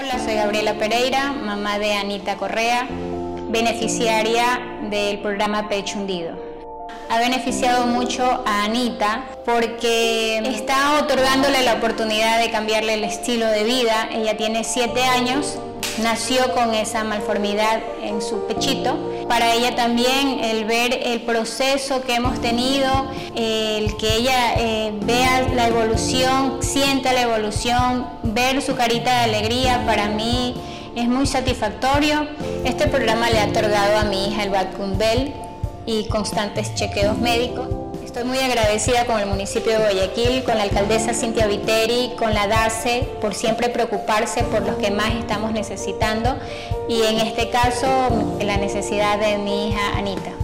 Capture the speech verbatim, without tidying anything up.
Hola, soy Gabriela Pereira, mamá de Anita Correa, beneficiaria del programa Pecho Hundido. Ha beneficiado mucho a Anita porque está otorgándole la oportunidad de cambiarle el estilo de vida. Ella tiene siete años, nació con esa malformidad en su pechito. Para ella también el ver el proceso que hemos tenido, el que ella eh, vea la evolución, sienta la evolución, ver su carita de alegría, para mí es muy satisfactorio. Este programa le ha otorgado a mi hija el Vacunbel y constantes chequeos médicos. Estoy muy agradecida con el municipio de Guayaquil, con la alcaldesa Cintia Viteri, con la D A C E, por siempre preocuparse por los que más estamos necesitando y en este caso la necesidad de mi hija Anita.